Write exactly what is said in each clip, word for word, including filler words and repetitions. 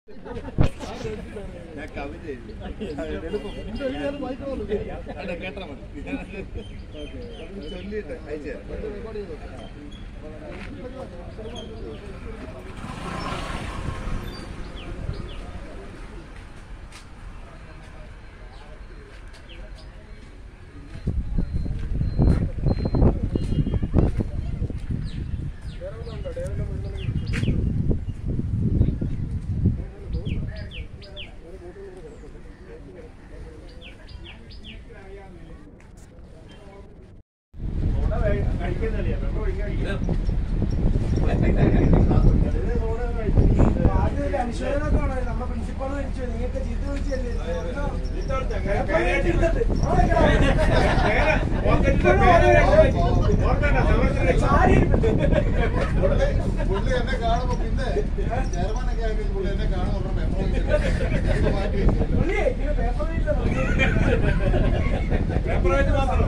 ഞാൻ കവിത കേട്ടാ മതി ചൊല്ലിട്ട് അയച്ചു നമ്മുടെ പ്രിൻസിപ്പാൾ കഴിച്ചു നിങ്ങൾക്ക് ചീത്ത വിളിച്ചല്ലേ പുള്ളി എന്നെ കാണുമ്പോ പിന്നെ ചെയർമാനൊക്കെ ആയിട്ട് പുള്ളി എന്നെ കാണുമ്പോ പേപ്പറായിട്ട് മാത്രം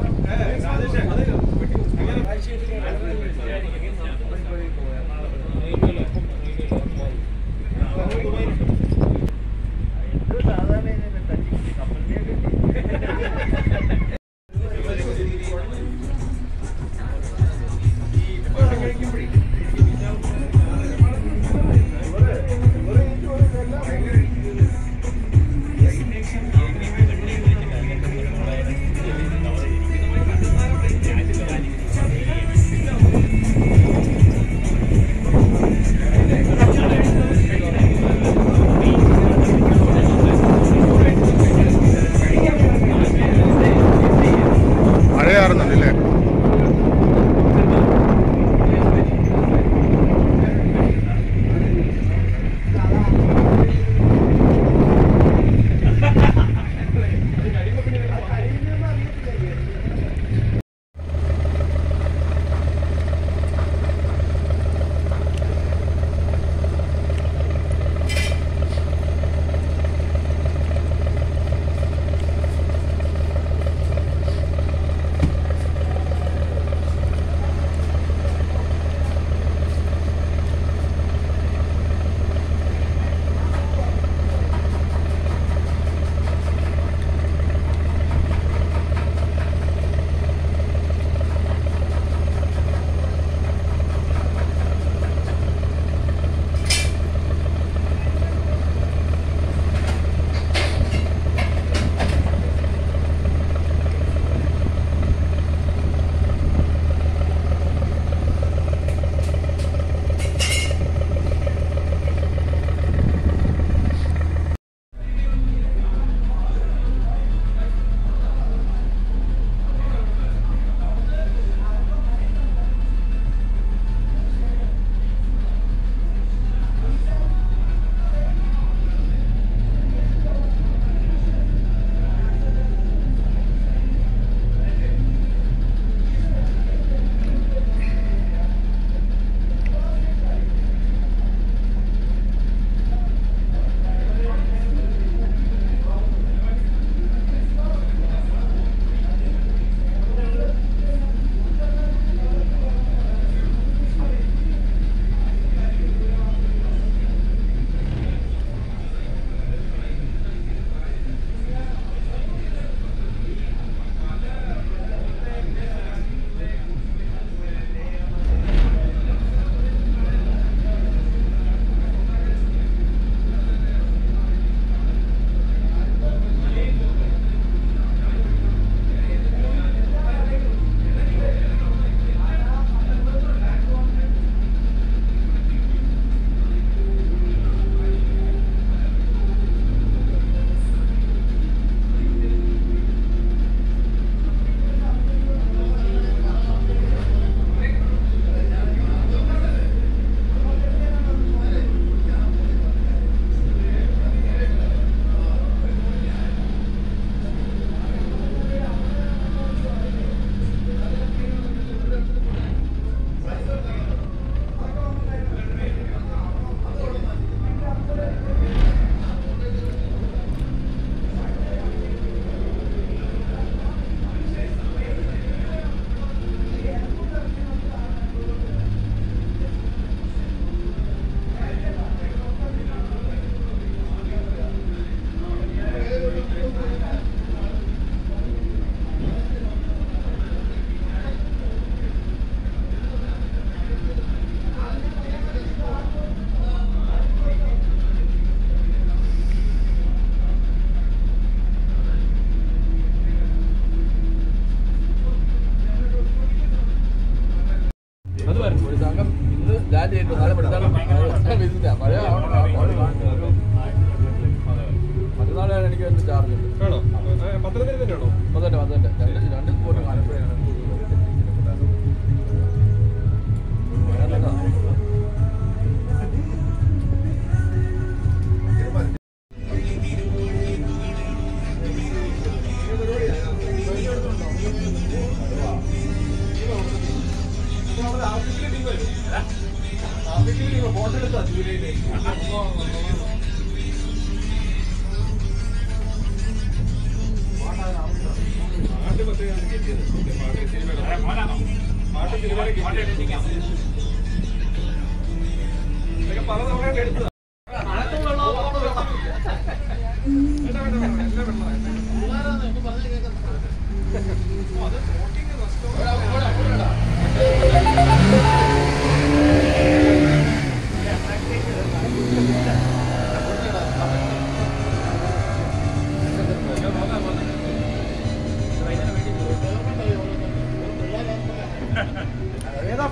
Thank you.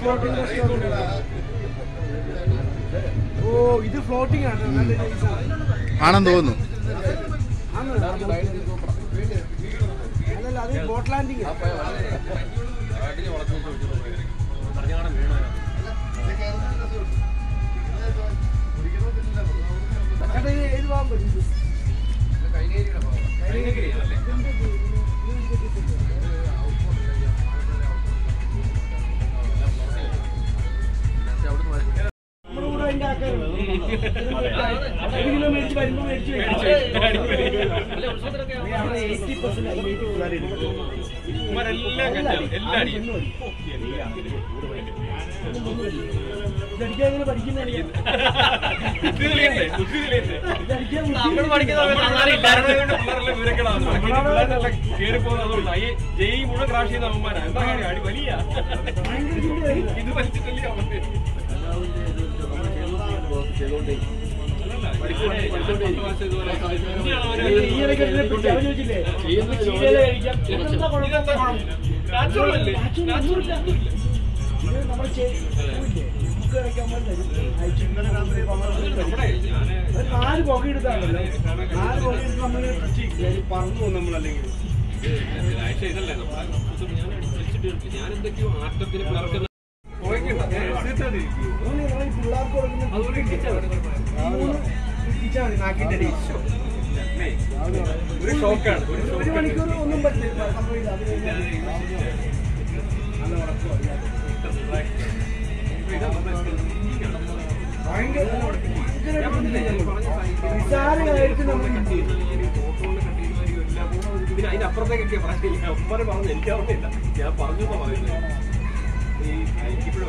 Floating restaurant. ഓ ഇത് ഫ്ലോട്ടിംഗ് ആണ്, നല്ല നൈസാണ് ആണെന്ന് തോന്നുന്നു. അല്ലല്ല അത് ബോട്ട് ലാൻഡിങ്. ഇത് പോകാൻ പറ്റും. ജയ് മുഴുവൻ ക്രാഷ് ചെയ്യുന്ന അവന്മാരാ. എന്താ കാര്യം? അടി വലിയ ഇത് വലിച്ചിട്ടല്ലേ നാല് പുക എടുത്താണല്ലോ, നാല് പുക എടുത്ത് നമ്മൾ പറഞ്ഞു പോകും നമ്മളല്ലെങ്കിൽ. ഇതല്ലേ ഞാൻ എന്തൊക്കെയോ ആട്ടത്തിന് പിളർക്കുന്ന പിള്ളേർക്ക് ഒരു ഷോക്കാണ്. ഒരു മണിക്കൂർ ഒന്നും പറ്റില്ല, കംപ്ലീറ്റ് അത് കഴിഞ്ഞാൽ നല്ല ഉറക്കമാണ്. ഭയങ്കര നിസ്സാരമായിട്ട് നമ്മൾ ഇതിന് അതിനപ്പുറത്തേക്കൊക്കെ പറഞ്ഞില്ല. ഒപ്പനെ പറഞ്ഞു എനിക്ക് ഓർമ്മയില്ല, ഞാൻ പറഞ്ഞു എന്ന് പറയുന്നത്. എനിക്കിപ്പോഴും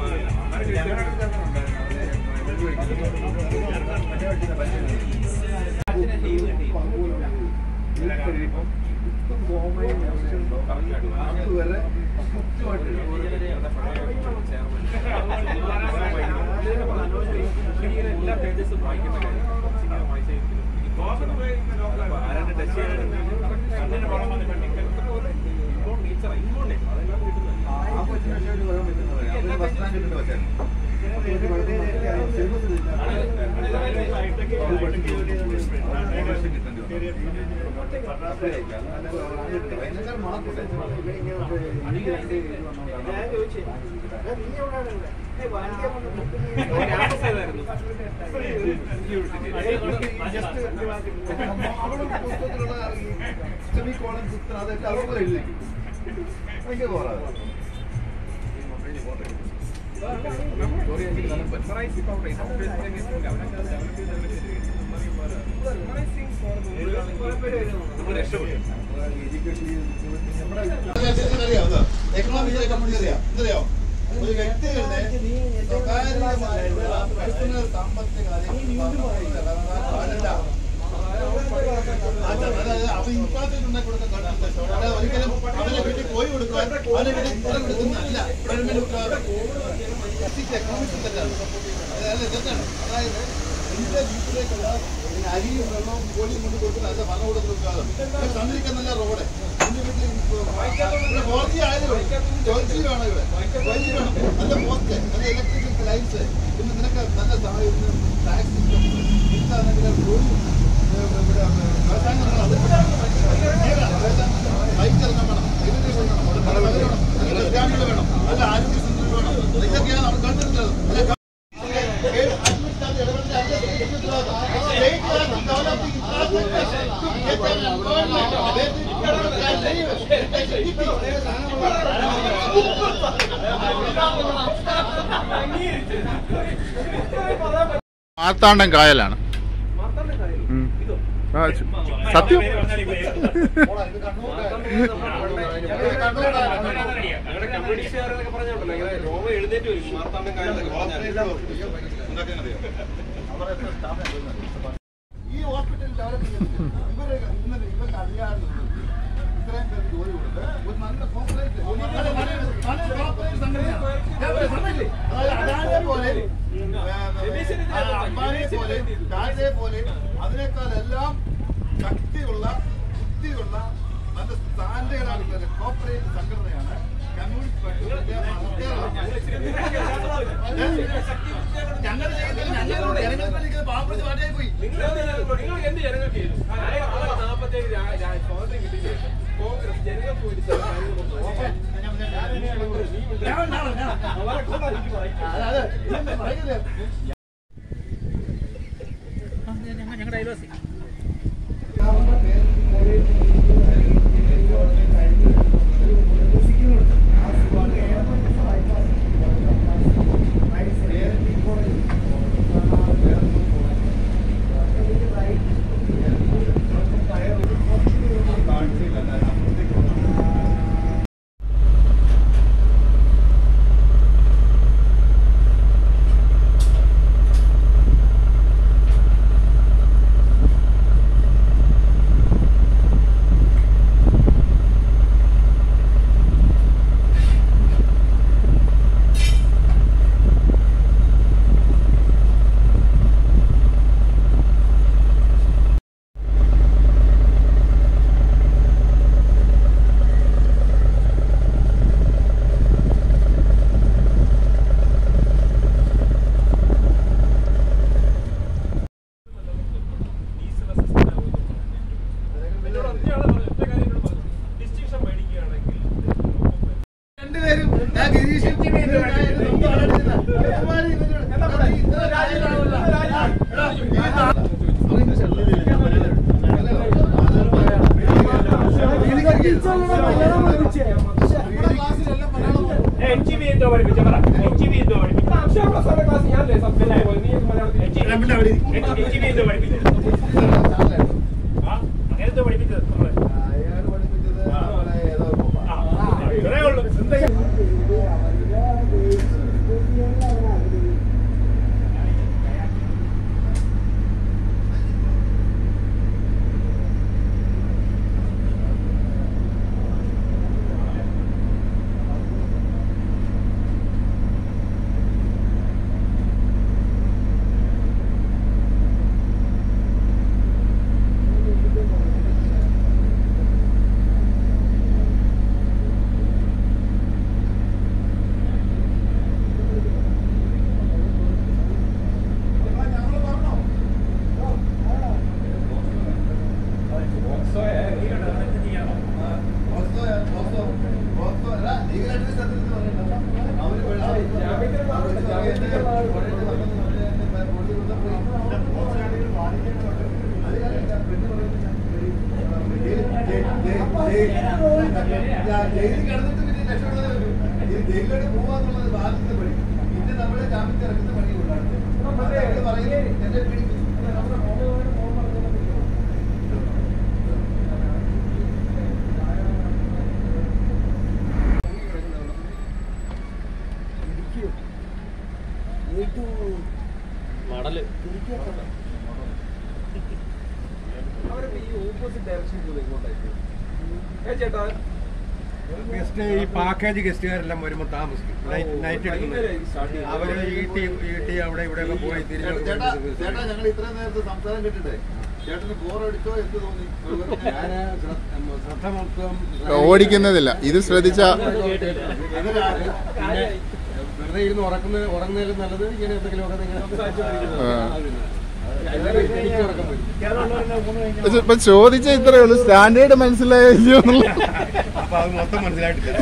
എല്ലാ പേജസും വായിക്കേണ്ട കാര്യം ആരാണ്ട് ടച്ച് ചെയ്യാൻ നേച്ചർ ഇങ്ങോട്ടേ അതെല്ലാം കിട്ടുന്നത്. എക്കണോമിക്സിലെ കമ്പനി അറിയാം എന്തറിയോ? ഒരു വ്യക്തികളുടെ സ്വകാര്യമായിട്ടുള്ള പേഴ്സണൽ സാമ്പത്തിക അപ്പൊ ഇൻഫ്രാസ്ട്രക്ചർ ഉണ്ടാക്കി കൊടുക്കാൻ ഗവൺമെന്റ് ഒരിക്കലും അവരെ വീട്ടിൽ പോയി കൊടുക്കാൻ അവരെ വീട്ടിൽ സ്ഥലം കൊടുക്കുന്നതല്ല ഗവൺമെന്റ് എക്കണോമിക്സ് തെറ്റാണ്. അതായത് തെറ്റാണ്. അതായത് എന്റെ വീട്ടിലേക്കുള്ള അരിയും വെള്ളവും കോഴിയും കൊണ്ട് കൊടുക്കുന്ന അതിന്റെ ഭരണം കൊടുക്കുന്ന തന്നിരിക്കാൻ നല്ല റോഡ് എന്റെ വീട്ടിൽ ഫോർജി ആയാലും ചോദിച്ചു വേണം ഇവിടെ ചോദിച്ചു വേണം നല്ല പോസ്റ്റ് നല്ല ഇലക്ട്രിക്കൽ ലൈൻസ് പിന്നെ നിനക്ക് നല്ല ടാക്സ് സിസ്റ്റം എന്താണെങ്കിൽ ഇവിടെ വ്യവസായങ്ങൾ ബൈക്ക് ഇറങ്ങാൻ വേണം വേണം വേണം നല്ല ആരോഗ്യ സംരക്ഷണം വേണം ഇതൊക്കെയാണ് നമ്മൾ കണ്ടിട്ടുള്ളത്. മാർത്താണ്ഡം കായലാണ് സത്യം. കമ്മ്യൂണിസ്റ്റുകാരൊക്കെ പറഞ്ഞോണ്ടല്ലോ ഇങ്ങനെ റോമ എഴുന്നേറ്റ് വരും മാർത്താണ്ഡം കായലൊക്കെ പറഞ്ഞാൽ ഈ ഹോസ്പിറ്റൽ ഡെവലപ്പ് ചെയ്യുന്നത് ഇവരെ ഇന്നലെ ഇവർക്ക് അറിയാതെ ഇത്രയും പേര് ജോലി കൊടുത്ത് ഒരു നല്ല കോർപ്പറേറ്റ് സംഘടനയാണ്. അതായത് അദാനിയെ പോലെ അംബാനിയെ പോലെ ടാറ്റയെ പോലെ അതിനേക്കാളെല്ലാം ശക്തിയുള്ള ബുദ്ധിയുള്ള നല്ല സ്റ്റാൻഡേർഡ് ആയിട്ടുള്ള കോർപ്പറേറ്റ് സംഘടനയാണ് ഞങ്ങൾ ഞങ്ങളോട് ജനങ്ങൾക്ക് പാവപ്പെടുത്തി മാറ്റായി പോയി. നിങ്ങൾ എന്ത് ജനങ്ങൾക്ക് ചെയ്തു? നാൽപ്പത്തേഴ് സ്വാതന്ത്ര്യം കിട്ടിയ ശേഷം കോൺഗ്രസ് ജനങ്ങൾക്ക് വേണ്ടി ഞങ്ങളുടെ അയൽവാസി ജയിലിൽ കിടന്നിട്ട് പിന്നെ രക്ഷപ്പെടുന്നത് ജയിലിലോട്ട് പോവാന്നുള്ളത് ബാധ്യത പണി. പിന്നെ നമ്മളെ ജാമ്യത്തിൽ ഇറക്കുന്ന പണി കൊണ്ടാണ് പറയുന്നത്. എന്നെ പിടിക്കും മടല് അവരൊക്കെ ഈ ഓപ്പോസിറ്റ് ഡയറക്ഷനിൽ ഇങ്ങോട്ടായിരിക്കും ചേട്ടാ. ഗസ്റ്റ് ഈ പാക്കേജ് ഗസ്റ്റുകാരെല്ലാം വരുമ്പോൾ താമസിക്കും, നൈറ്റ് എടുക്കുന്നത്. അവര് ഈട്ടി ഈട്ടി അവിടെ ഇവിടെ ഒക്കെ പോയി തിരിച്ചു. ചേട്ടാ ചേട്ടാ ഞങ്ങൾ ഇത്രയും നേരത്തെ സംസാരം കേട്ടിട്ടേ ചേട്ടന് ബോറടിച്ചോ എന്ത് തോന്നി? ഞാൻ ശ്രദ്ധ മൊത്തം ഓടിക്കുന്നതില്ല. ഇത് ശ്രദ്ധിച്ച വെറുതെ ഇരുന്ന് ഉറക്കുന്ന ഉറങ്ങുന്നതിലും നല്ലത് ഇങ്ങനെ എന്തെങ്കിലുമൊക്കെ ഇപ്പൊ ചോദിച്ച ഇത്രേ ഉള്ളൂ, സ്റ്റാൻഡേർഡ് മനസ്സിലായോ എന്നുള്ള. അപ്പൊ അത് മൊത്തം മനസ്സിലായിട്ടില്ല.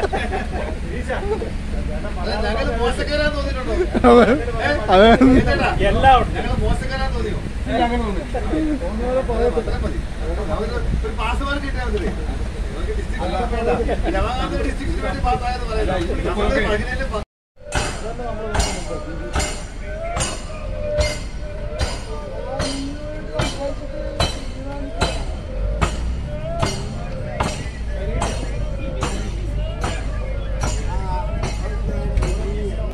ഞങ്ങൾ മോശക്കാരാന്ന് തോന്നിയിട്ടുണ്ടോ? അതെ, ഞങ്ങൾ മോശക്കാരാന്ന് തോന്നിയോ? ഒരു പാസ് മാർക്ക് കിട്ടിയാൽ മതി. ജവാഹർലാൽ ഡിസ്ട്രിക്റ്റിന് വേണ്ടി പാസ്സായെന്ന് പറയാം.